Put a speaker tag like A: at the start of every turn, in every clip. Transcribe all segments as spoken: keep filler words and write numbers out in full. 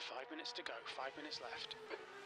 A: Five minutes to go, five minutes left.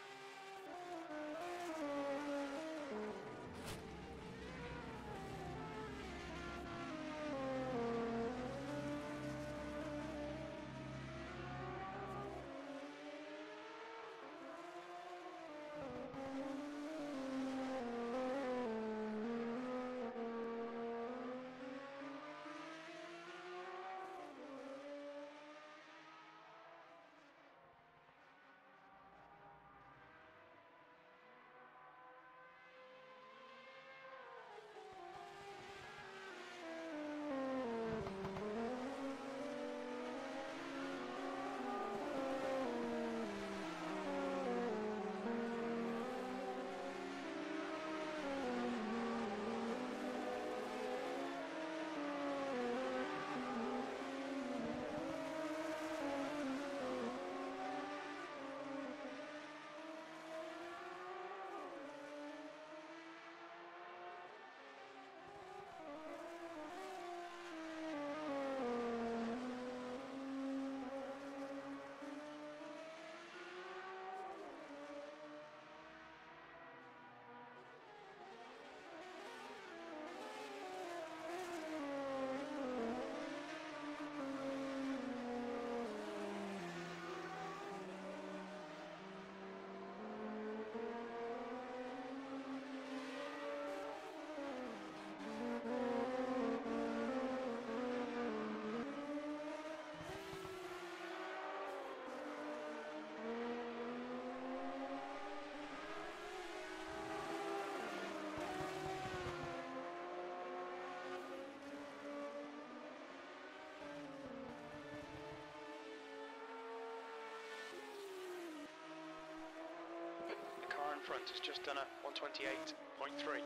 A: Front has just done a one twenty-eight point three.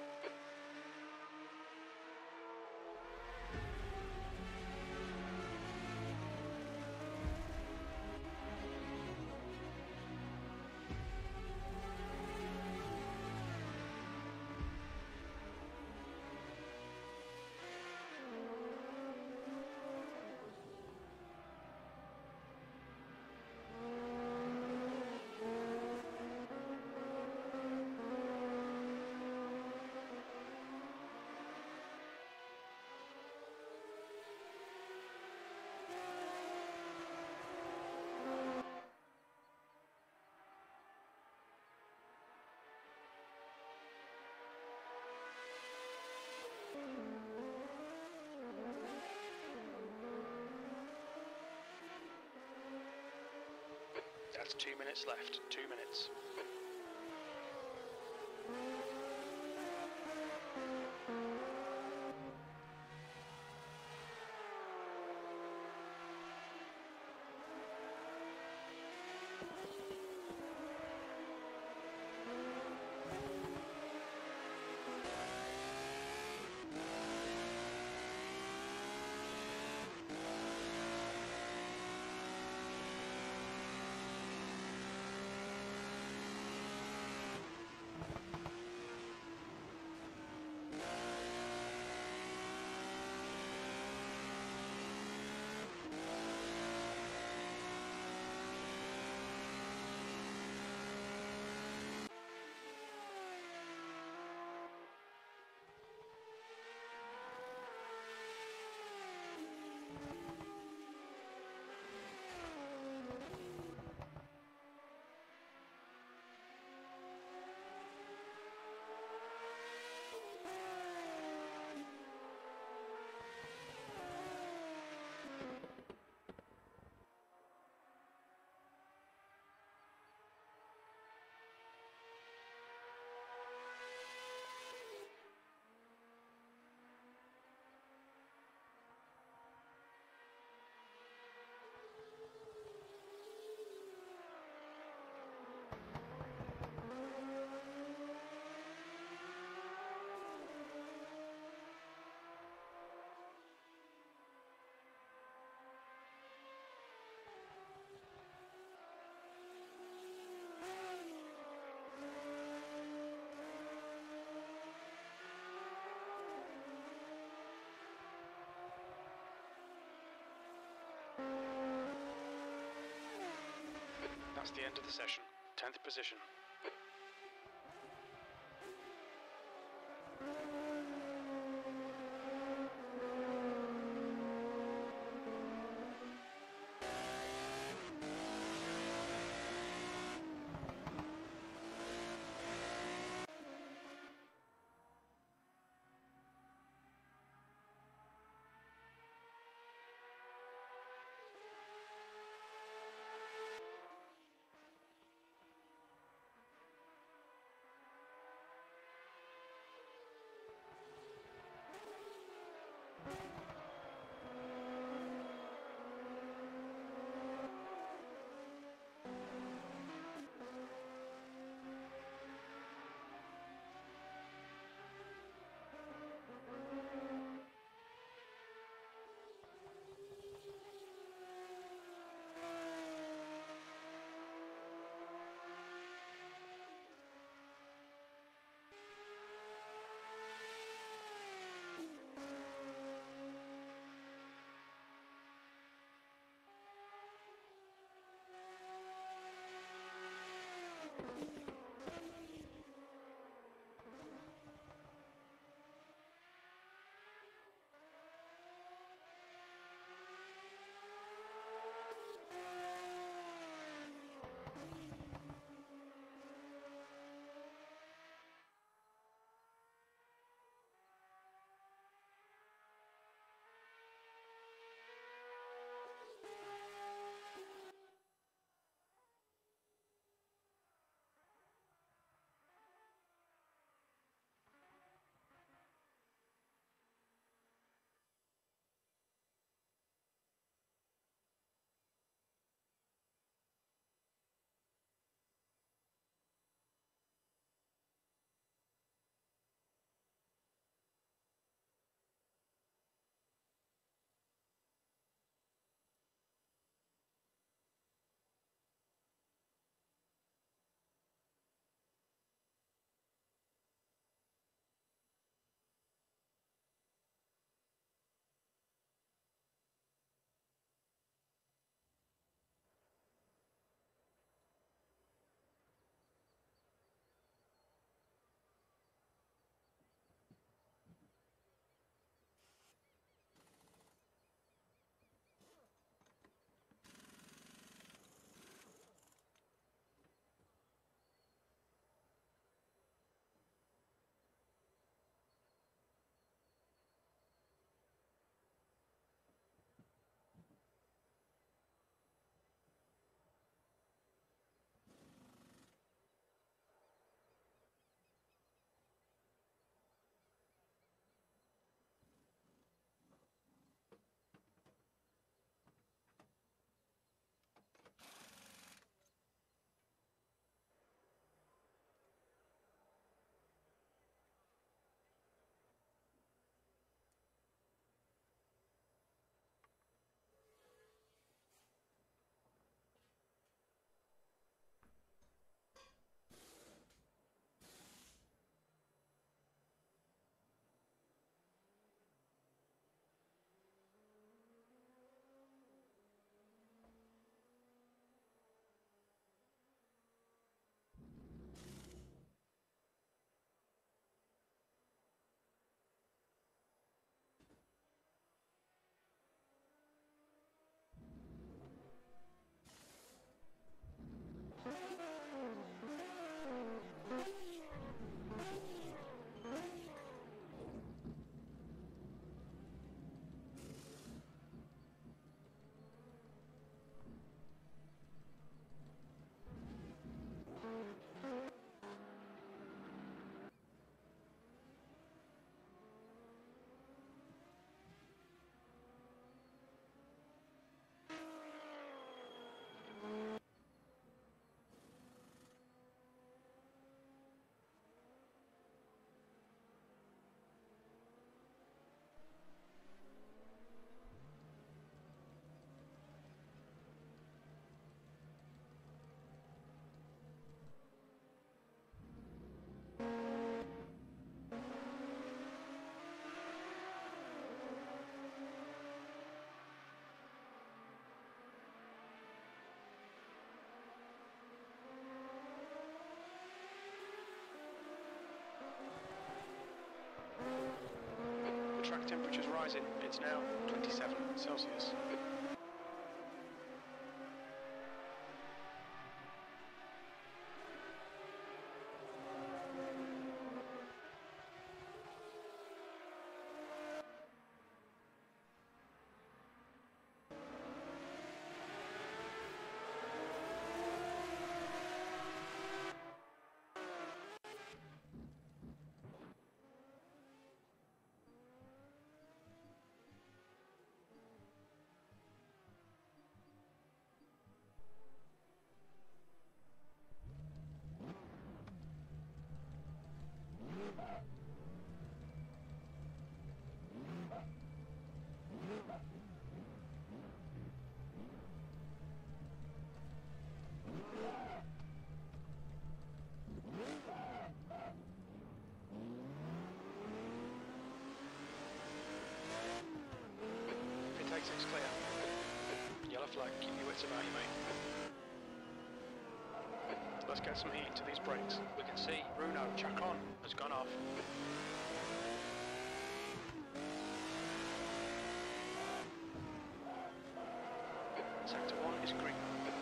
A: That's two minutes left, two minutes. That's the end of the session. tenth position. track temperature's rising. It's now twenty-seven Celsius. Exit's clear. Yellow flag, keep your wits about you, mate. Let's get some heat into these brakes. We can see Bruno Chacon has gone off. Sector one is green.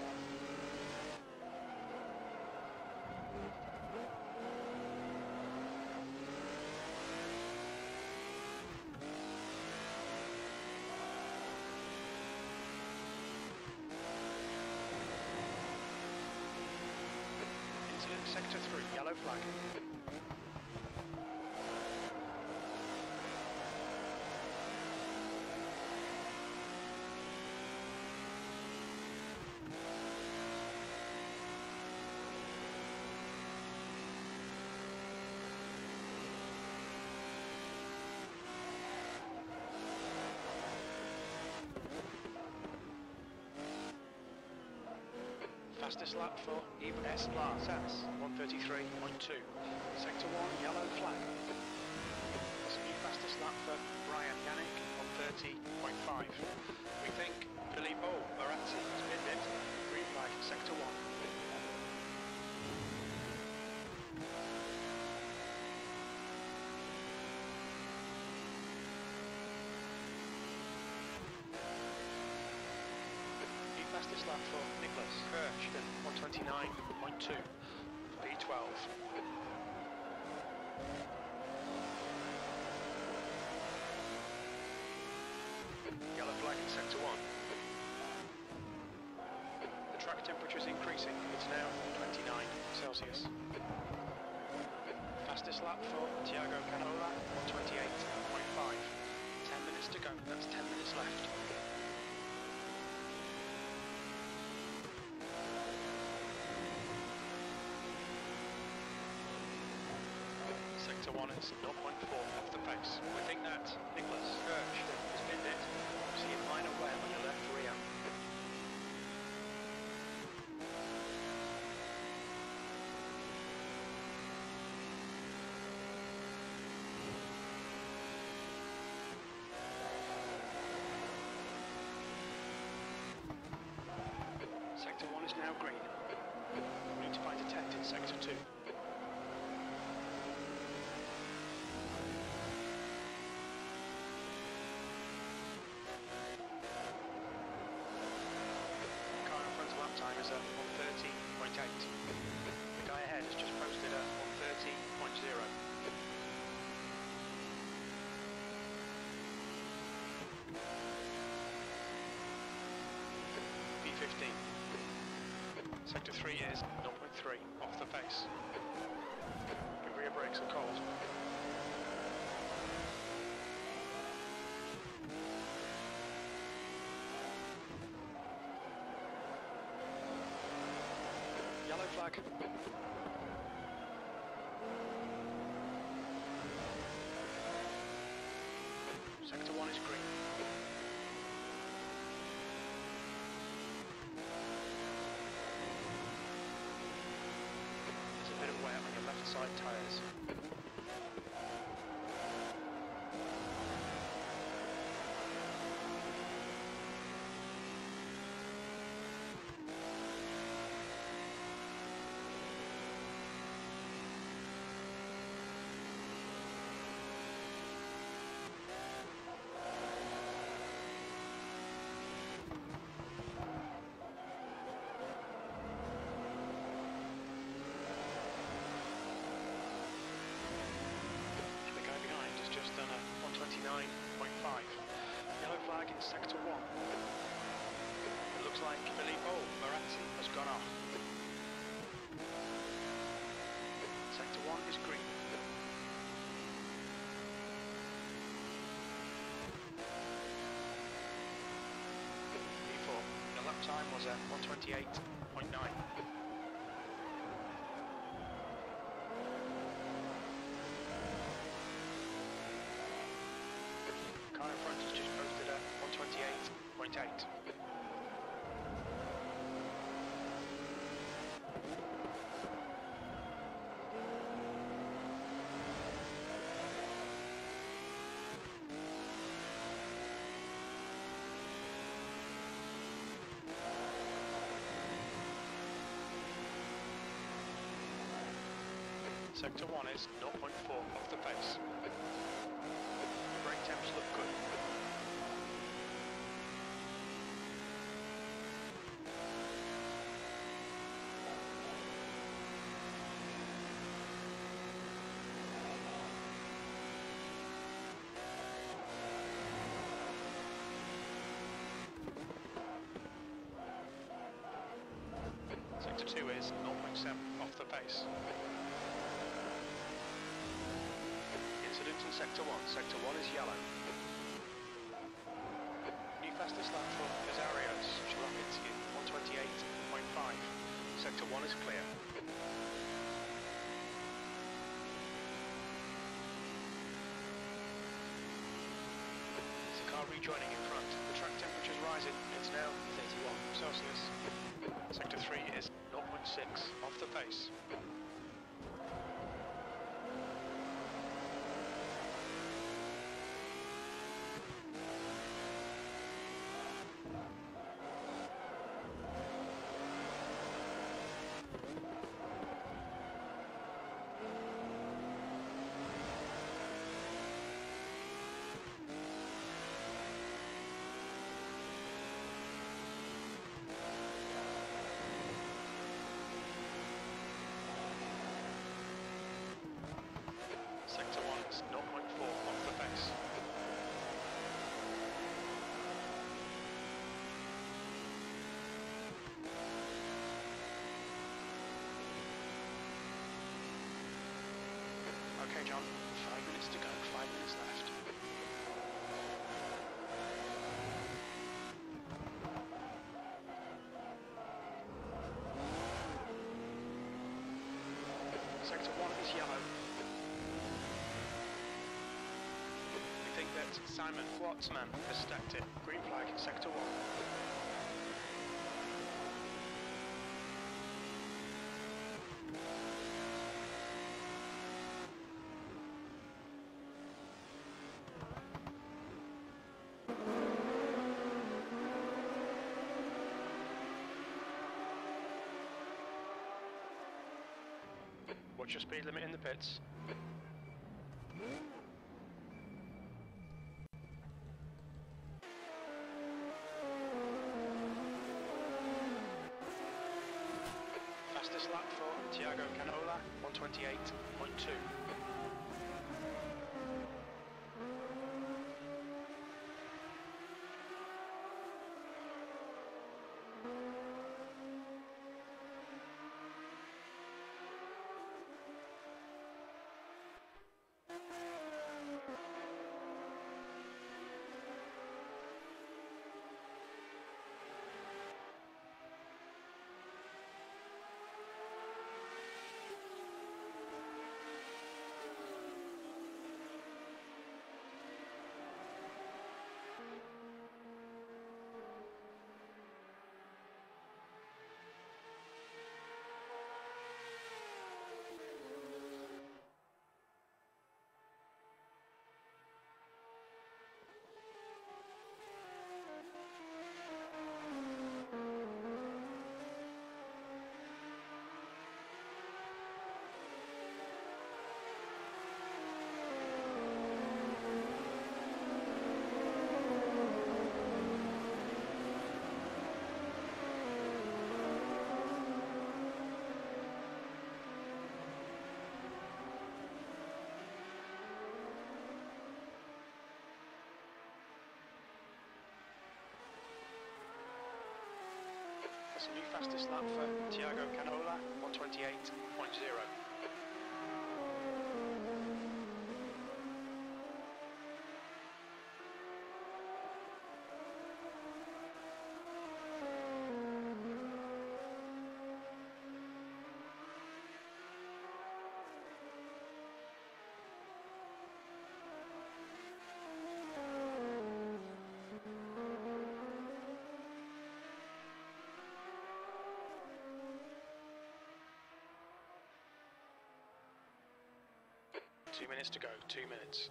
A: Sector three, yellow flag. Fastest lap for Ibn S. Sas, one thirty-three point two. Sector one, yellow flag. That's a new fastest lap for Brian Yannick, one thirty point five. We think Filippo Barazzi has pinned it. Green flag, sector one. Fastest lap for Nicholas Kirsch, one twenty-nine point two, B twelve. Yellow flag in sector one. The track temperature is increasing, it's now twenty-nine Celsius. Fastest lap for Thiago Canola, one twenty-eight point five. ten minutes to go, that's ten minutes left. Sector one is zero point four off the pace. We think that Nicholas Kirsch has pinned it. See a minor wear on your left rear. Sector one is now green. We need to find a tent in sector two. Time is at one thirty point eight. The guy ahead has just posted at one thirty point zero. B fifteen. Sector three is zero point three off the pace. The rear brakes are cold. Yellow flag. Sector one is green. There's a bit of wear on your left side tyres. sector one. It looks like Filippo Moratti has gone off. Sector one is green. V four, the lap time was at one twenty-eight point nine. Car in front is just posted at one twenty-eight point eight. Sector one is zero point four off the pace. Brake temps look good. Sector two is zero point seven off the pace. Incident in sector one. Sector one is yellow. New fastest lap for Casarios, Shlapitsky, one twenty-eight point five. Sector one is clear. There's a car rejoining in front. The track temperature's rising. It's now thirty-one Celsius. Sector three is zero point six off the pace. Sector one is zero point four off the pace. Okay, John, five minutes to go, five minutes left. Sector one is yellow. We think that Simon Schwartzman has stacked it. Green flag, sector one. Watch your speed limit in the pits. Fastest lap for Thiago Canola, one twenty-eight point two. That's a new fastest lap for Thiago Canola, one twenty-eight point zero. Two minutes to go, two minutes.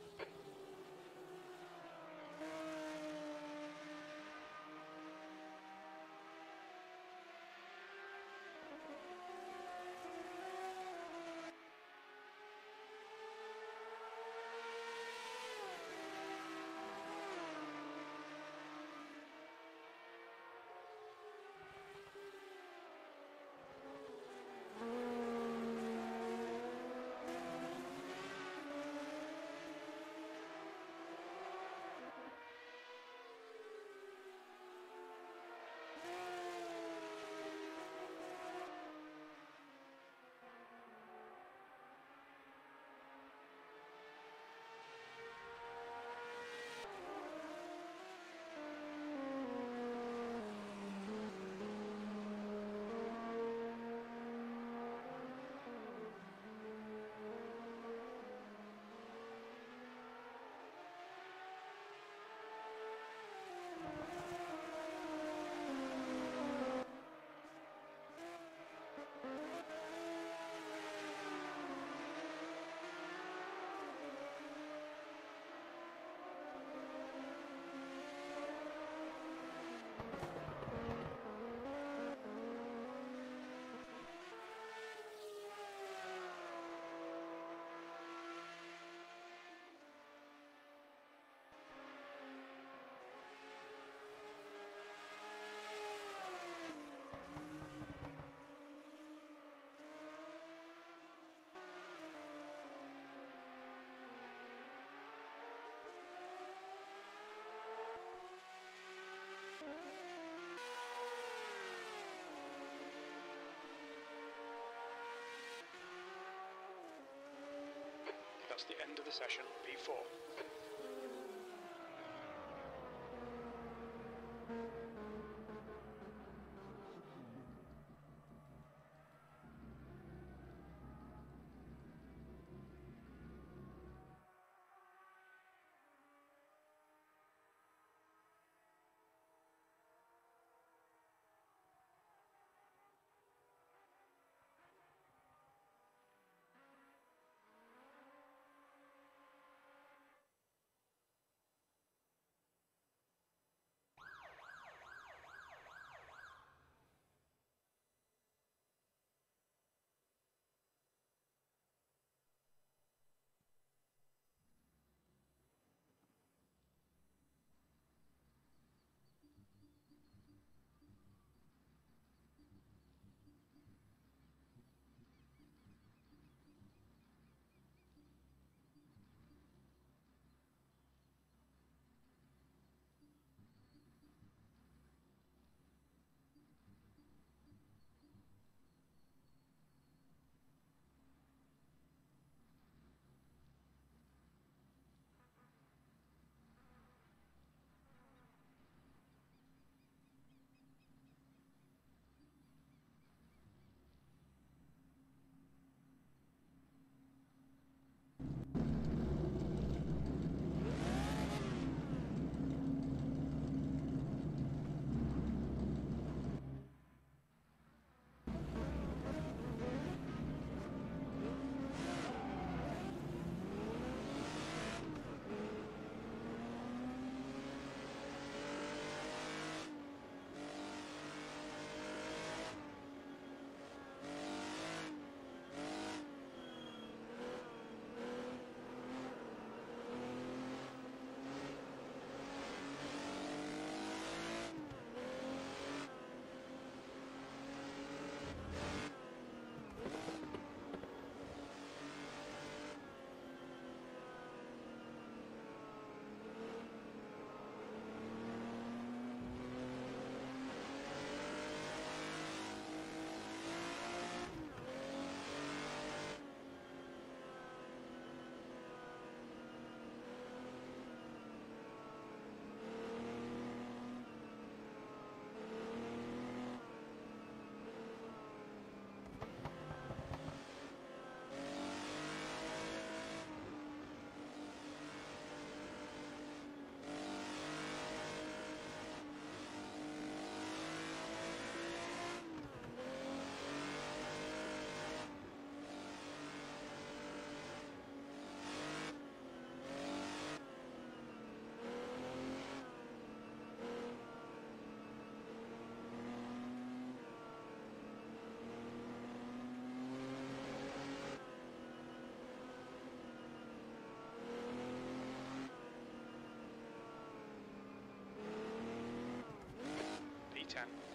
A: That's the end of the session, P four.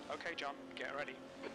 A: Okay, John, get ready.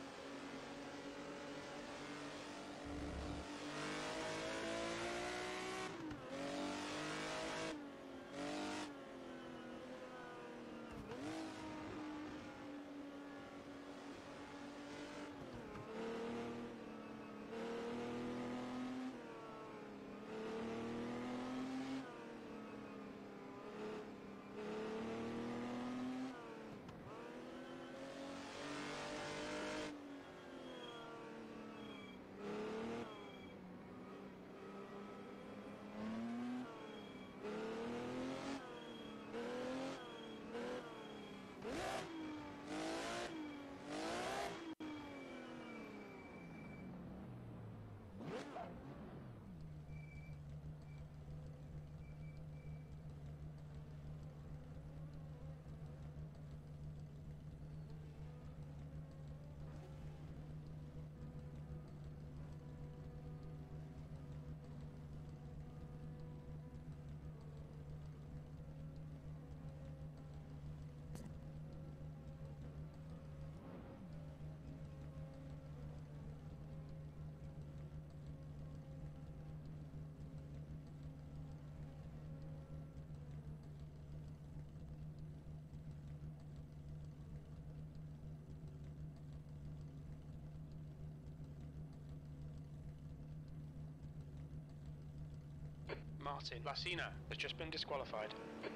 A: Martin Lassina has just been disqualified.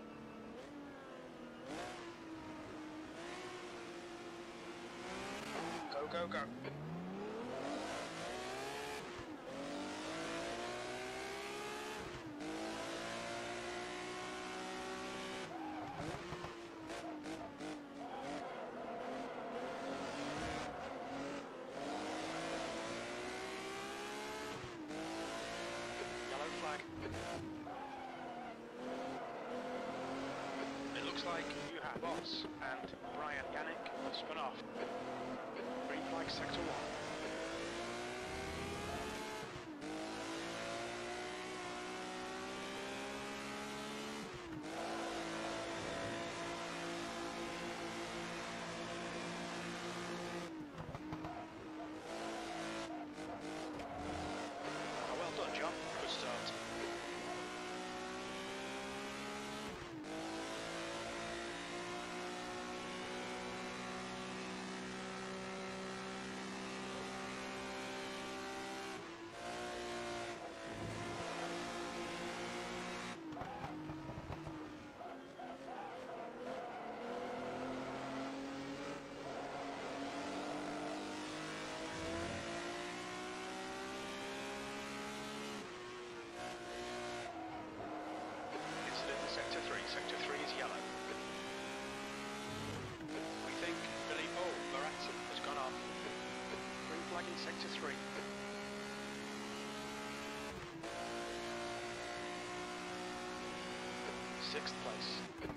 A: Go, go, go. Yellow flag. It looks like you have Boss and Brian Yannick have spun off. Green flag sector one. Oh, well done, John. Good start. Sector three. Sector three is yellow. We think Billy Oh, Baratti has gone off. Green flag in sector three. Sixth place.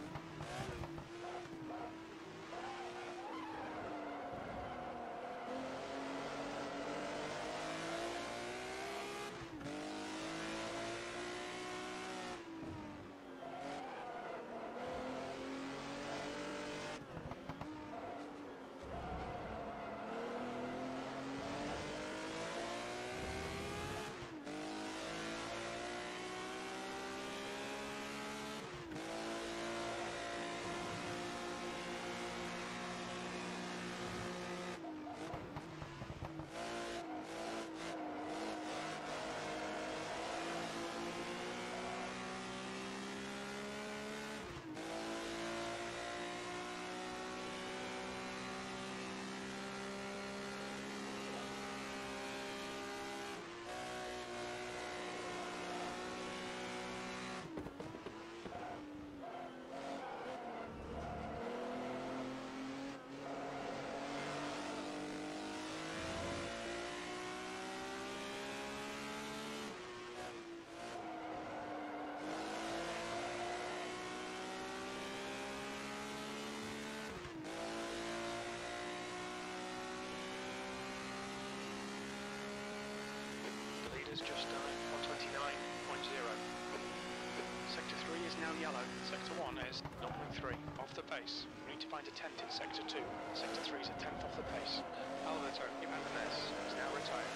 A: Just done one twenty-nine point zero. Sector three is now yellow. Sector one is zero point three, off the pace. We need to find a tenth in Sector two. Sector three is a tenth off the pace. Alberto Ibanez is now retired.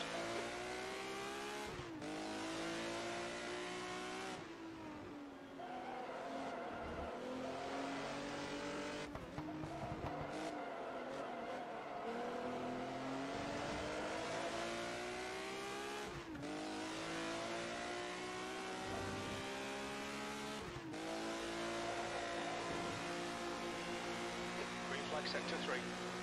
A: Flag Sector three.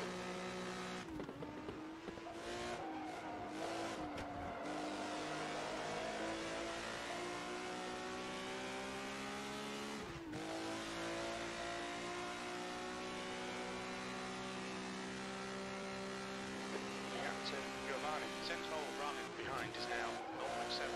A: Captain Giovanni, Sentinel Brahmin behind is now zero point seven.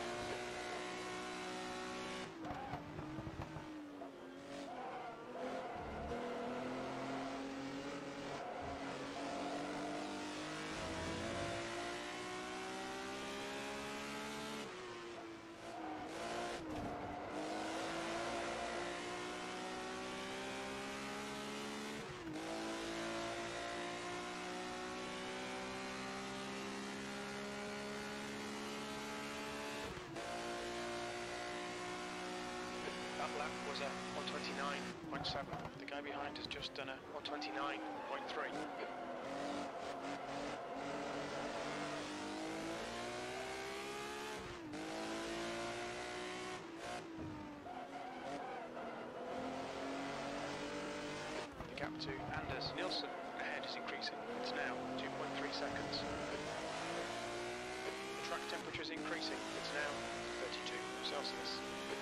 A: That lap was a one twenty-nine point seven. The guy behind has just done a one twenty-nine point three. The gap to Anders Nielsen ahead is increasing. It's now two point three seconds. The track temperature is increasing. It's now thirty-two Celsius.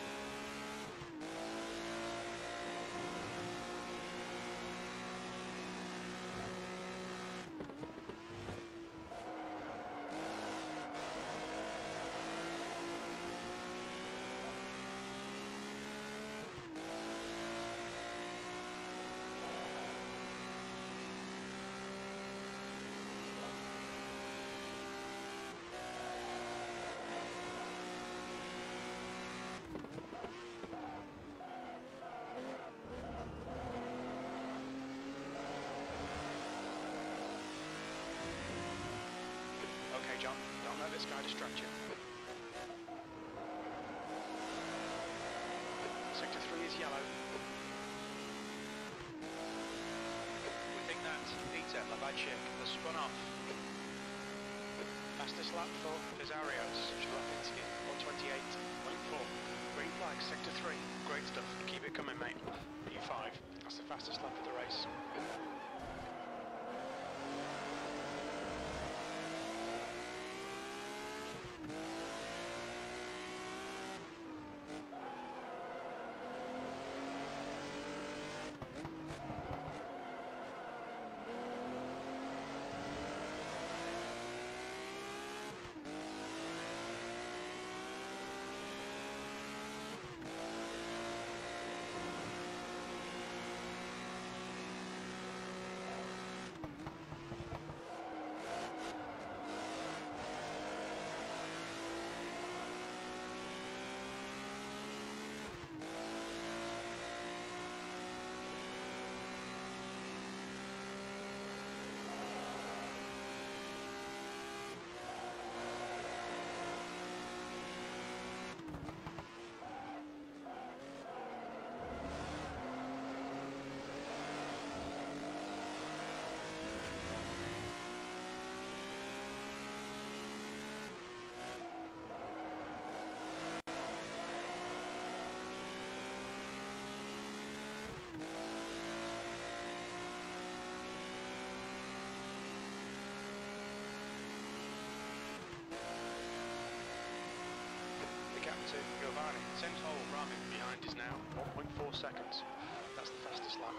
A: Okay, John, don't let this guy distract you. Sector three is yellow. We think that Peter Labajcik has spun off. Fastest lap for Pizarrios, Shlapinski, one twenty-eight point four. Green flag, Sector three. Great stuff. Keep it coming, mate. E five. That's the fastest lap of the race. To Giovanni, Sentinel Brahmin behind is now one point four seconds. That's the fastest lap.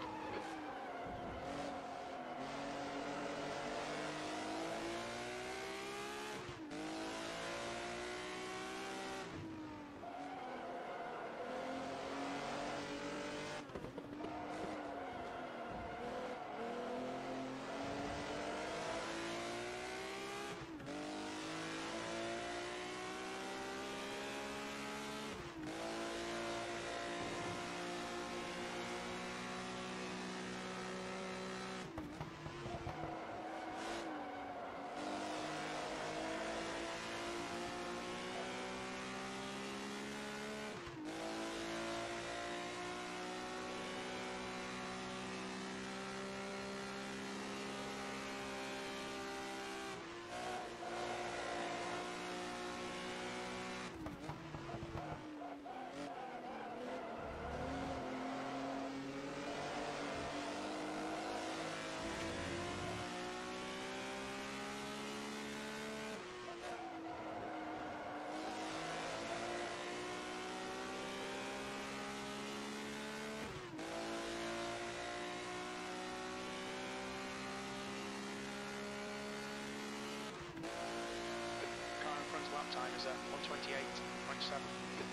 A: lap time is at one twenty-eight point seven.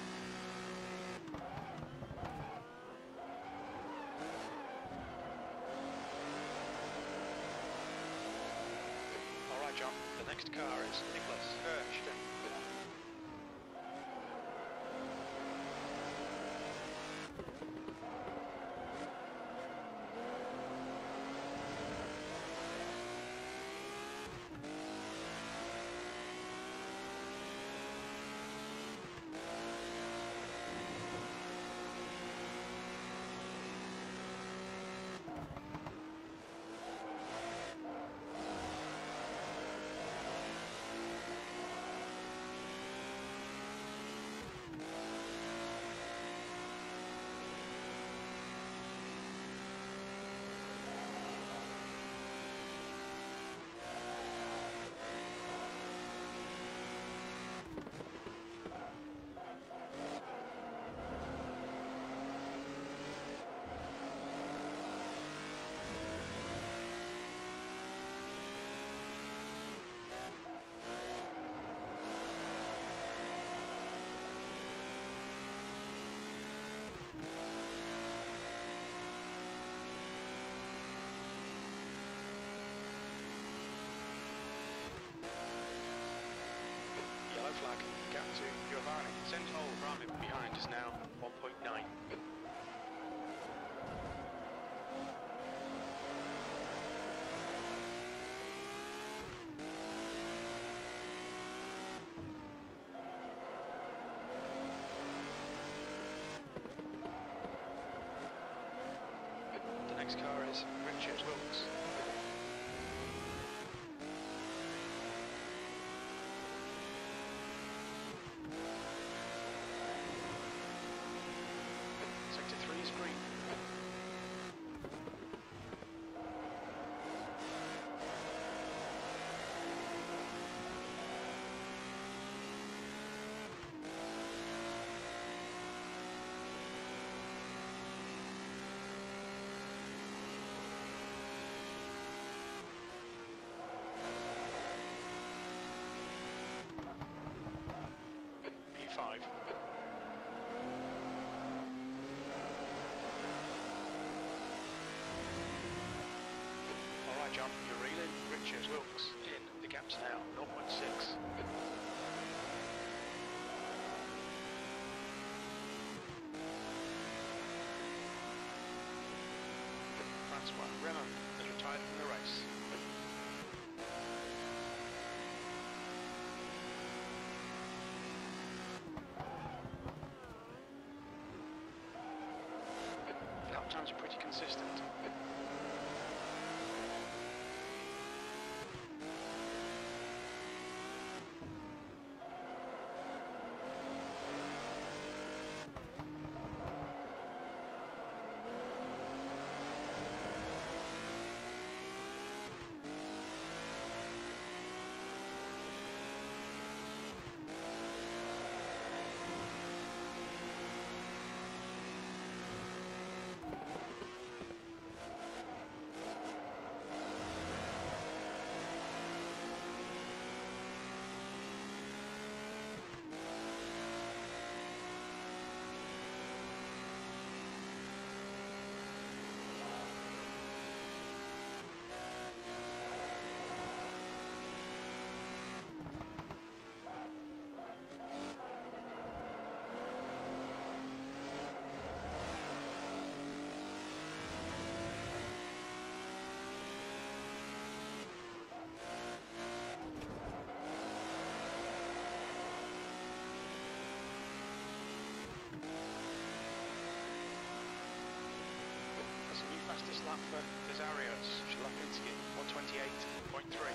A: Alright John, the next car is Nicholas Kirsten. Flag, gap to Giovanni. Sentinel from behind is now one point nine. The next car is Richard Wilkes. Five. Alright John, you're reeling. Richard Wilkes in. The gap's now zero point six. Francois Renan has retired from the race. Times are pretty consistent. Fastest lap for Desarios Shlapinski, one twenty-eight point three.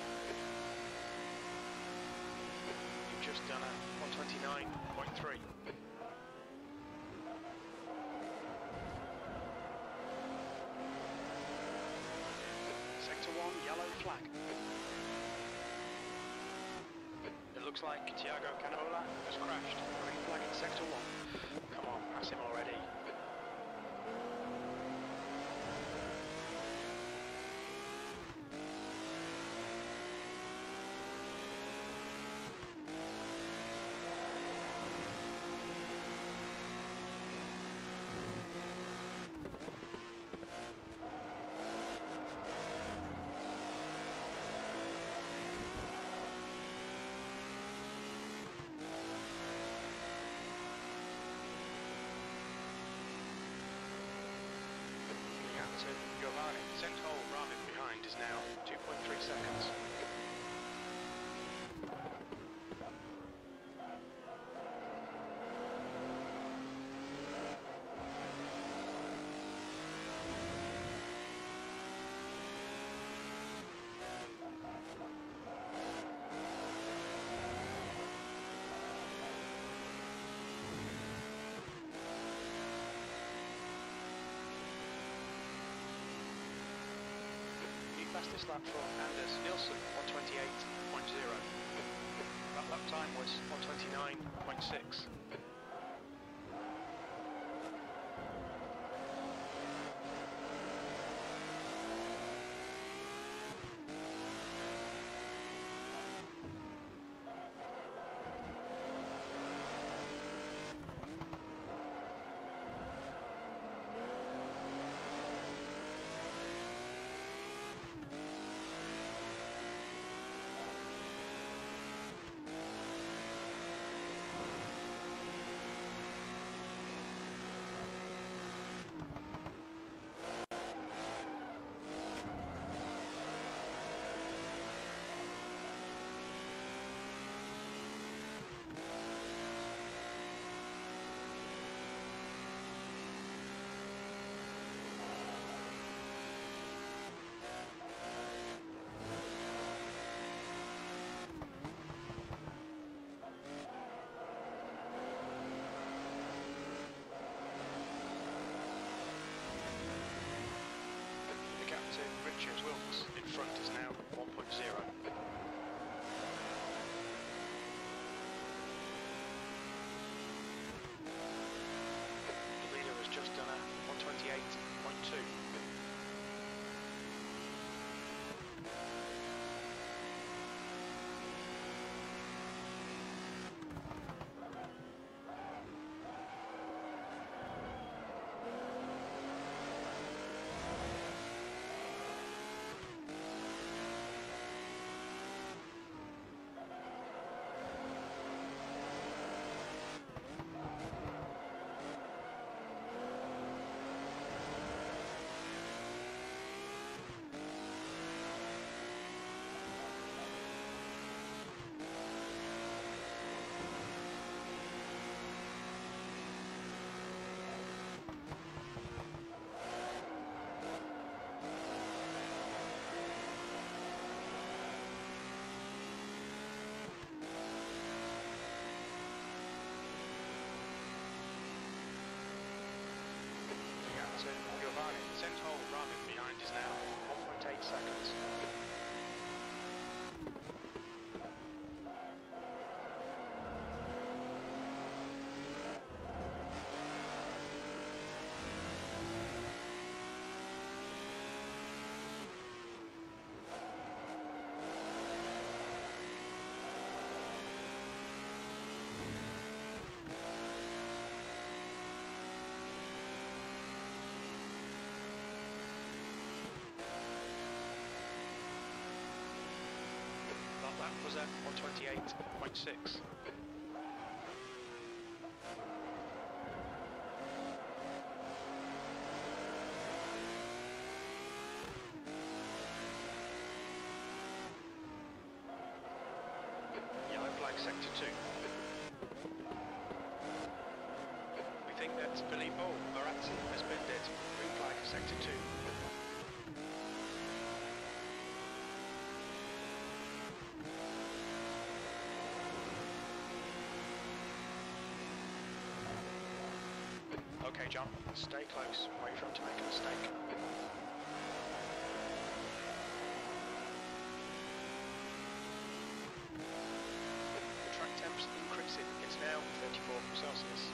A: You've just done a one twenty-nine point three. Sector one, yellow flag. It looks like Thiago Canola has crashed. Green flag in sector one. Come on, pass him already. fastest lap for Anders Nielsen, one twenty-eight point zero. That lap time was one twenty-nine point six. Richard Wilkes in front is now one point zero. The leader has just done a one twenty-eight point two. Senthol Ramin behind is now one point eight seconds. That was at one twenty-eight point six. Yellow flag sector two. We think that Filippo Barazzi has been dead. Green flag sector two. Okay, John, stay close. Wait for him to make a mistake. The track temps increasing. It's now thirty-four Celsius.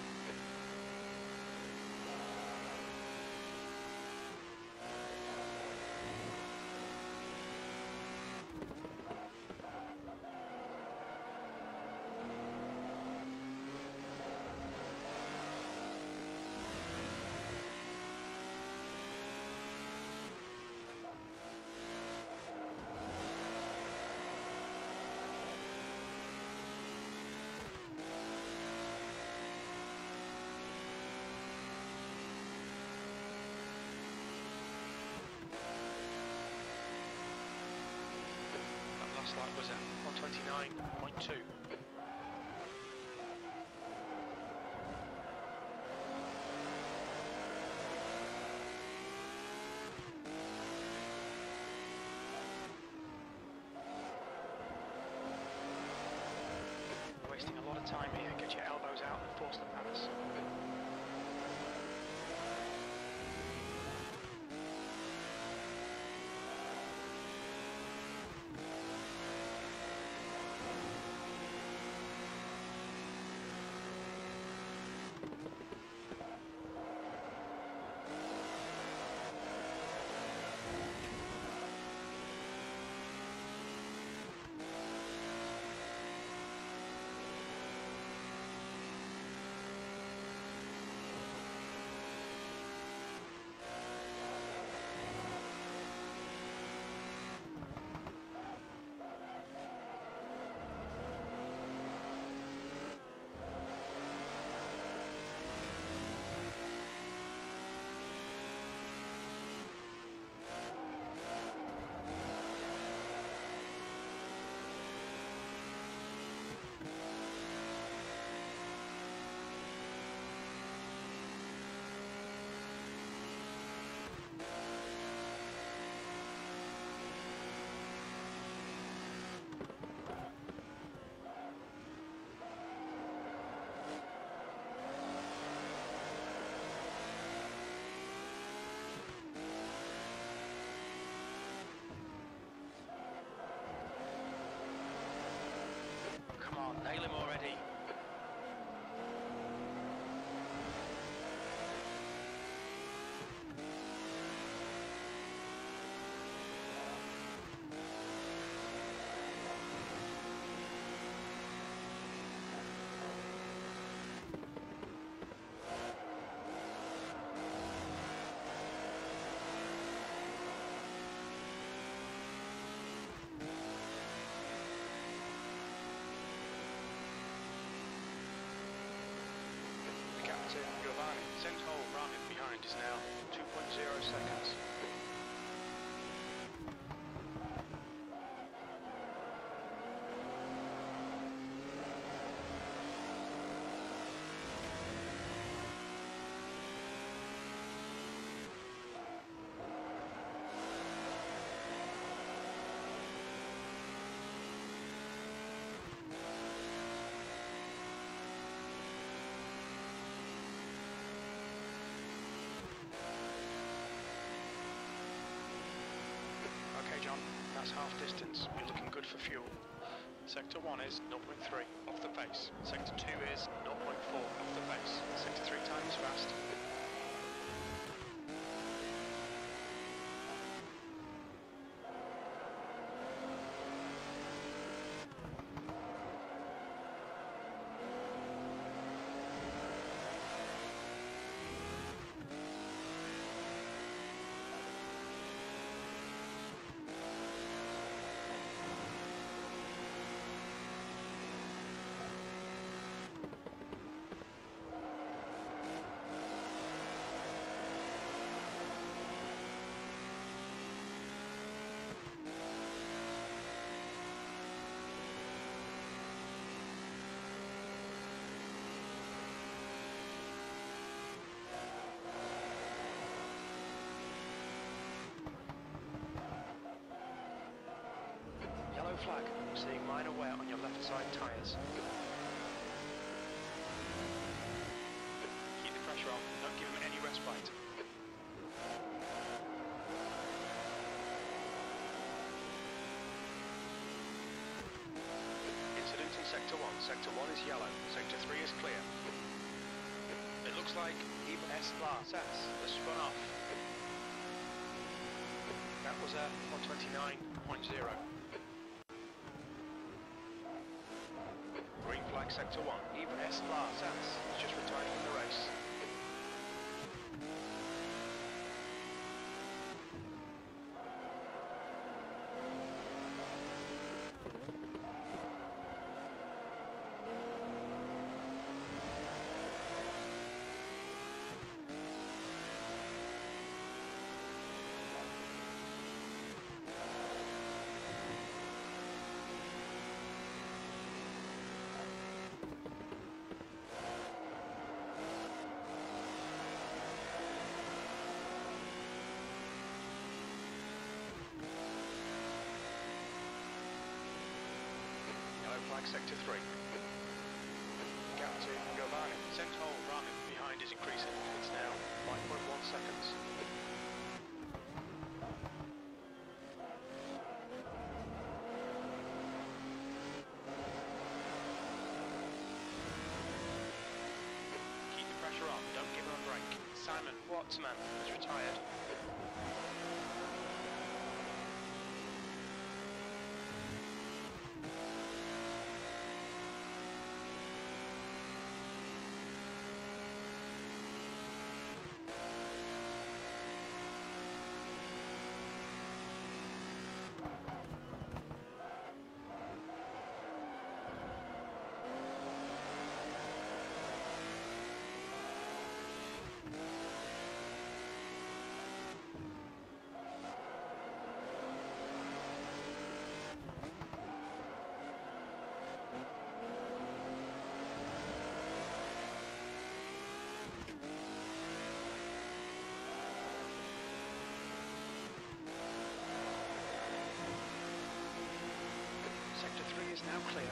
A: Last light was at one twenty-nine point two. Wasting a lot of time here. Get your elbows out and force the paddles. That's half distance. You're looking good for fuel. Sector one is zero point three off the pace. Sector two is zero point four off the pace. Sector three times fast. Yellow flag. I'm seeing minor wear on your left side tyres. Keep the pressure on. Don't give him any respite. Incident in Sector one. Sector one is yellow. Sector three is clear. It looks like Iber S Class S has spun off. That was a one twenty-nine point zero. Green flag Sector one. Iber S Class S has just retired from the race. Flag Sector three. Gap to Govani. Central Ramin behind is increasing. It's now five point one seconds. Keep the pressure on. Don't give him a break. Simon Wattsman has retired. Sector three is now clear.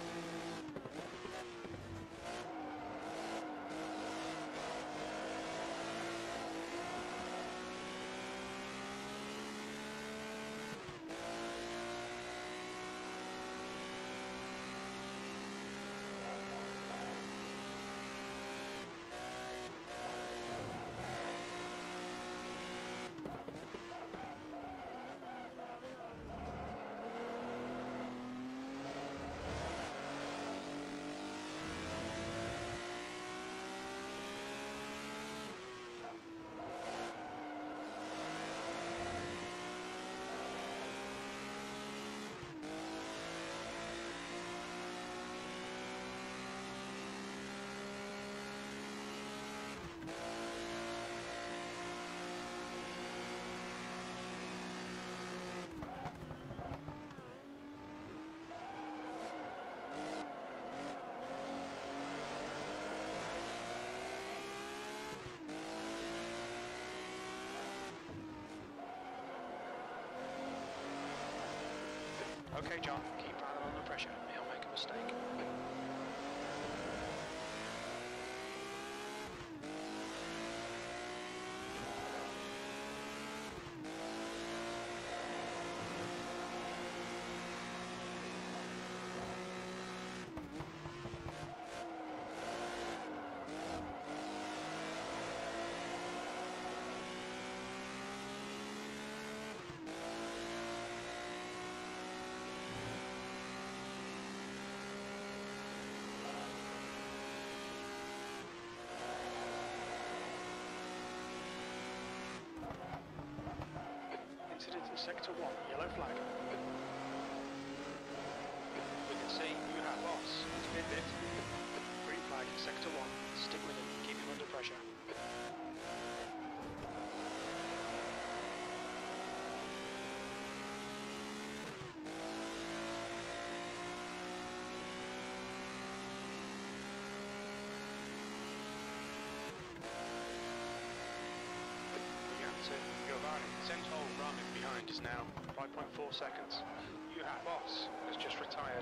A: Okay, John, keep piling on the pressure. He'll make a mistake. sector one, yellow flag. We can see you have loss. Spin bit. Green flag, sector one. Stick with him. Keep him under pressure. Giovanni, sent hole Ramin behind is now five point four seconds. You have boss has just retired.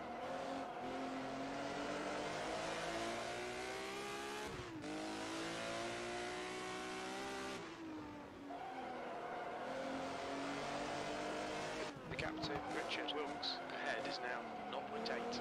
A: The captain, Richard Wilkes, ahead is now zero point eight.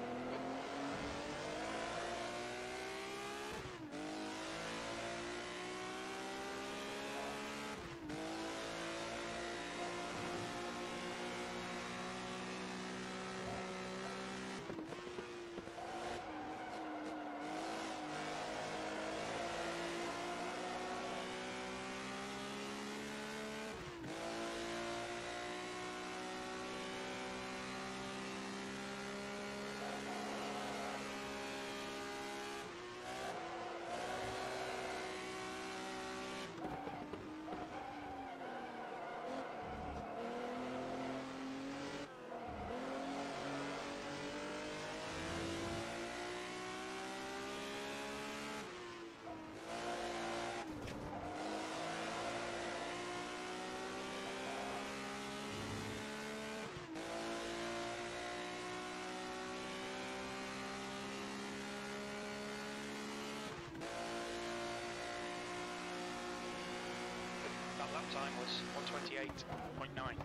A: That lap time was one twenty-eight point nine.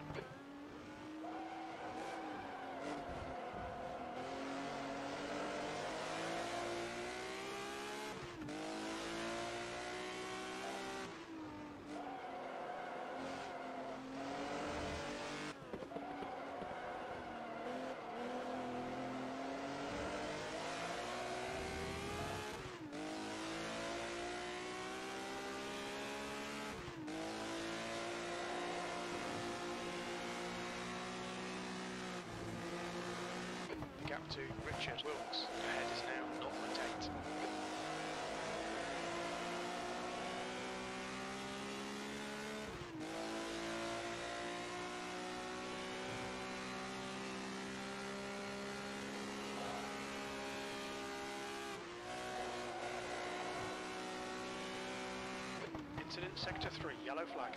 A: Gap to Richard Wilkes, ahead is now zero point eight. Incident sector three, yellow flag.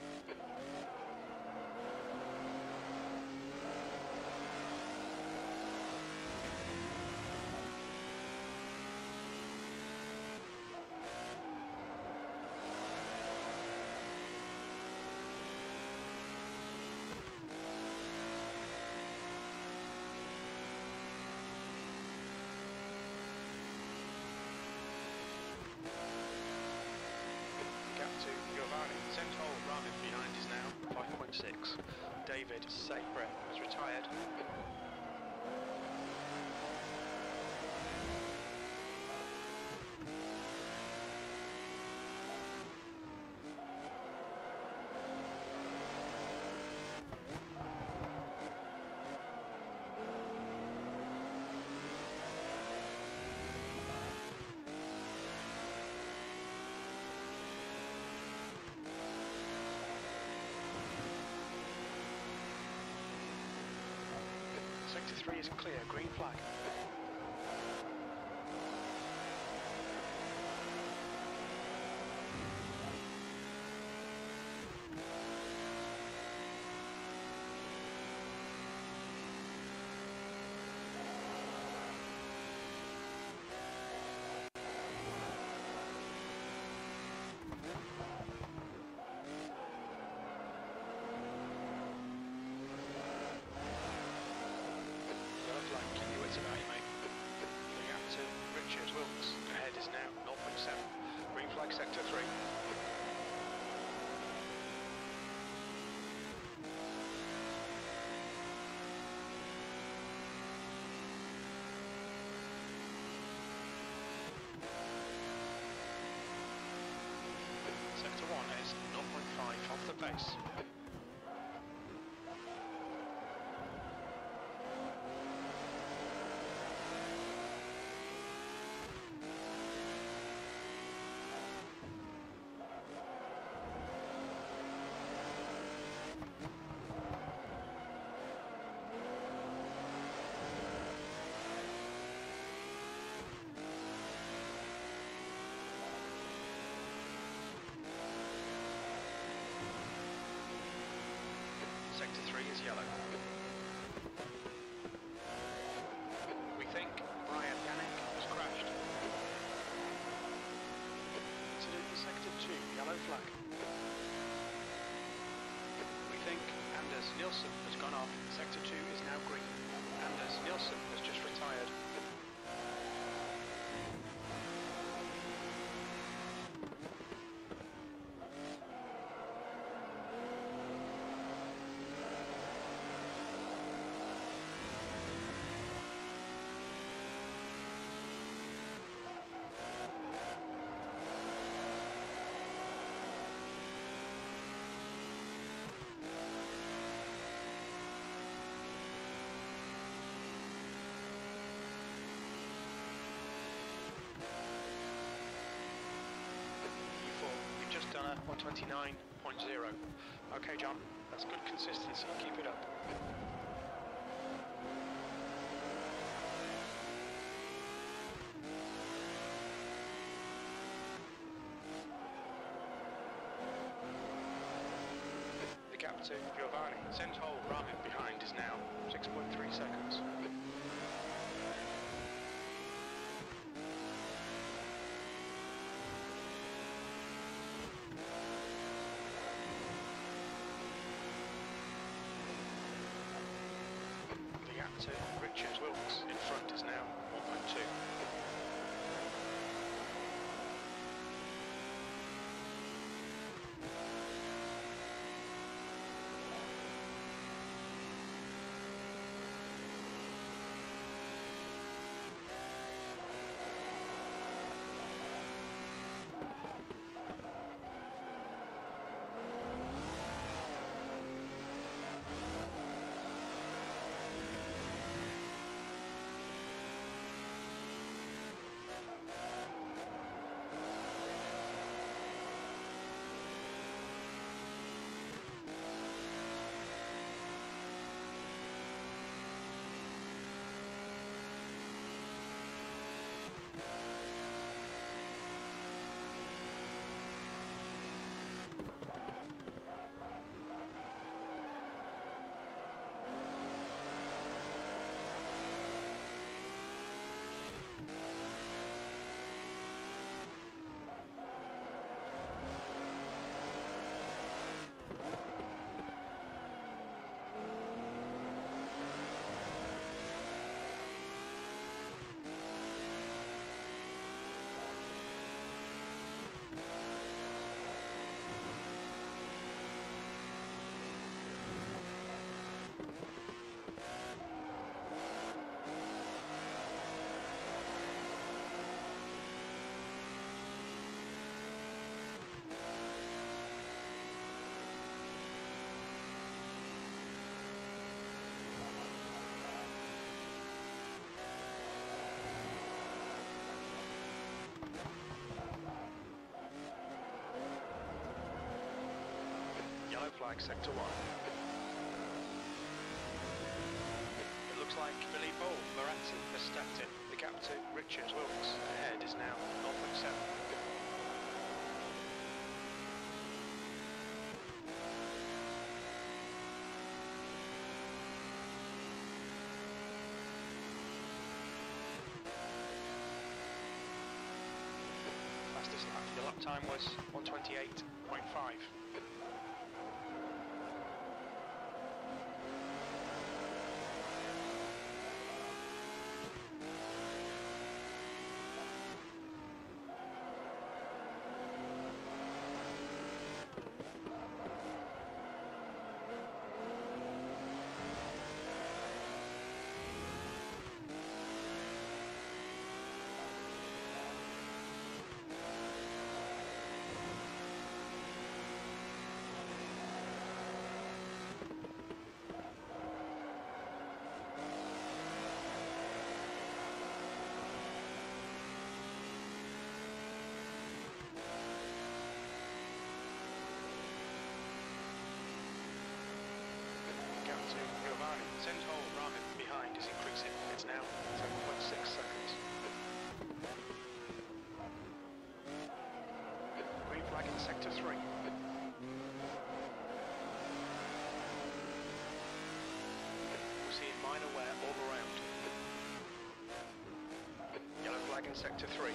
A: To Giovanni, sent hole Ramin behind is now five point six. David Sabre has retired. Sector three is clear, green flag. About you, mate. Going out to Richard Wilkes. Ahead is now zero point seven. Green flag sector three. Sector one is zero point five off the base. sector three is yellow. We think Brian Yannick has crashed. Incident in sector two, yellow flag. We think Anders Nielsen has gone off. Sector two is now green. Anders Nielsen has just retired. Done a one twenty-nine point zero. Okay, John, that's good consistency. Keep it up. The gap to Giovanni Sendhol Ramin behind is now six point three seconds. To Richard Wilkes in front is now one point two. Flag sector one. It looks like Filippo Moratti has stepped in. The gap to Richard Wilkes ahead is now zero point seven. Fastest lap. The lap time was one twenty-eight point five. minor wear all around. Yellow flag in sector three.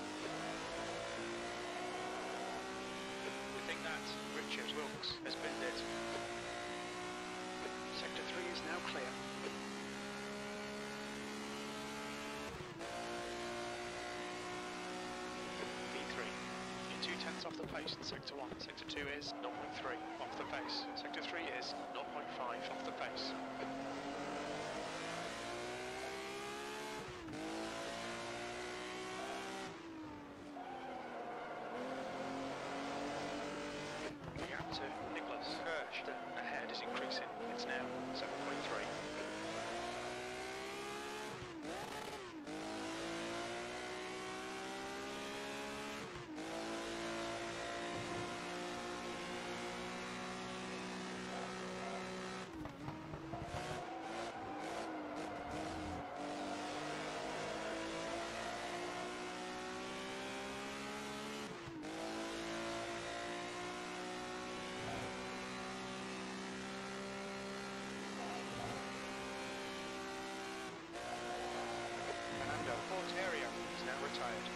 A: We think that Richard Wilkes has binned it. Sector three is now clear. V three. You're two tenths off the pace in sector one. Sector two is zero point three off the pace. Sector three is zero point five off the pace. To Nicholas Hirsch. The ahead is increasing. It's now seven point three. Area is now retired.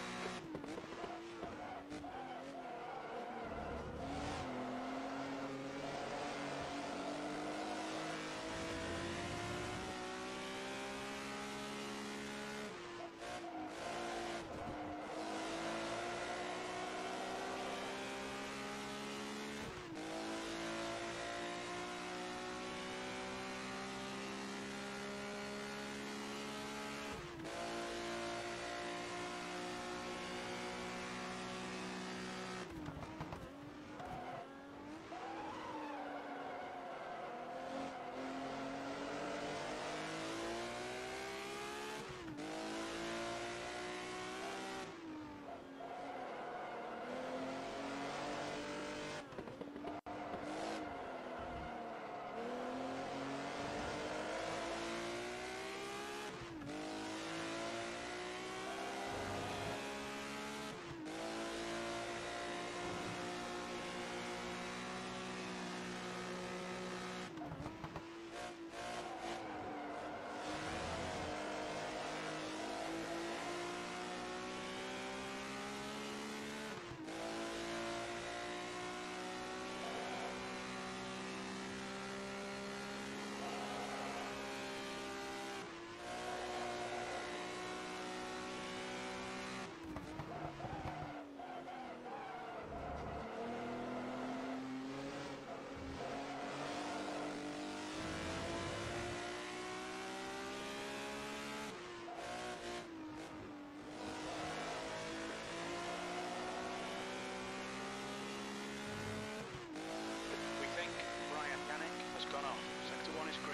A: Gone off. Sector one is green.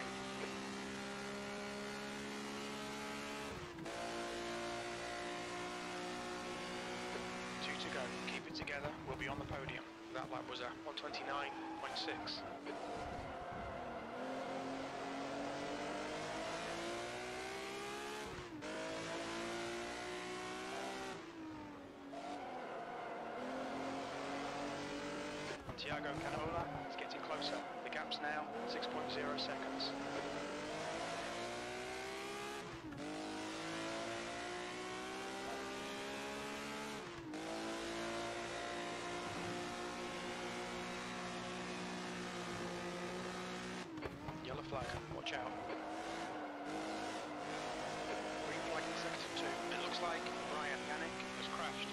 A: Two to go. Keep it together. We'll be on the podium. That lap was a one twenty-nine point six. Tiago Canola is getting closer. The gap's now six point zero seconds. Yellow flag, watch out. Green flag in sector two. It looks like Brian Yannick has crashed.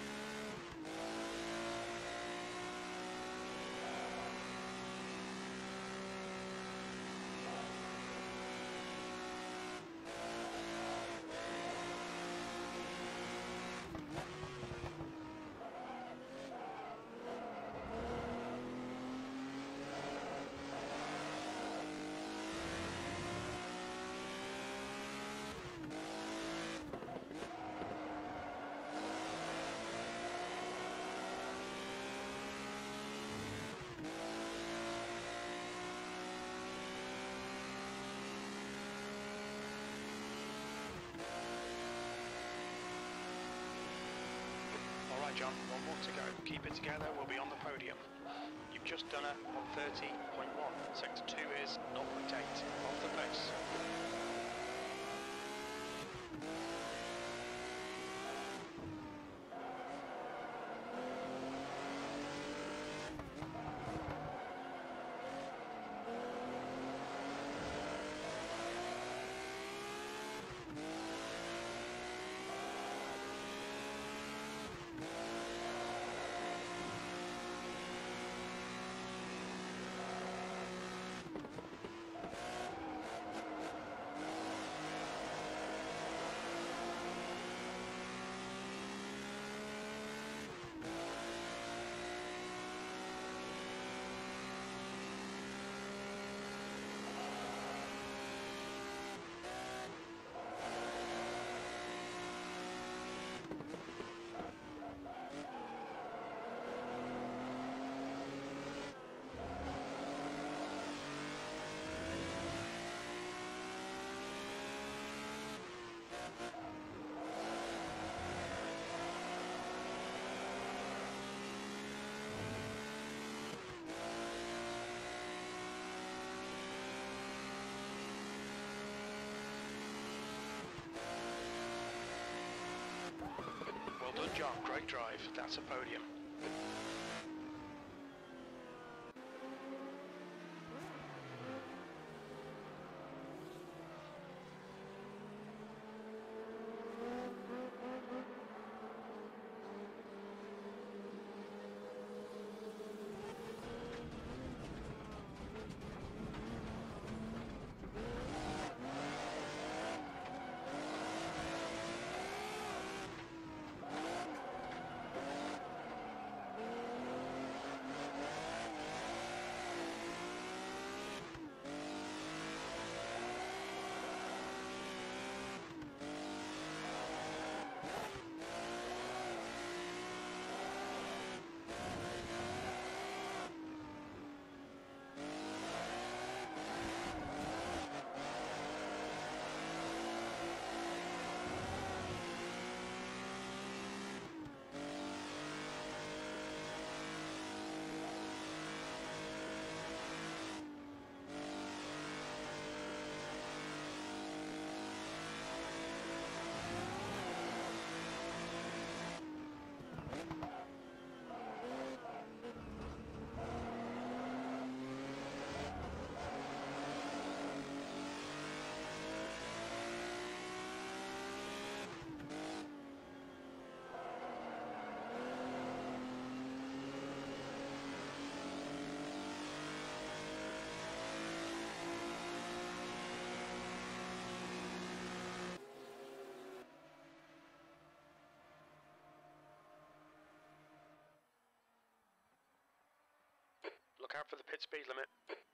A: John, one more to go. Keep it together, we'll be on the podium. You've just done a one thirty point one. Sector two is zero point eight off the pace. John, great drive. That's a podium. Look out for the pit speed limit.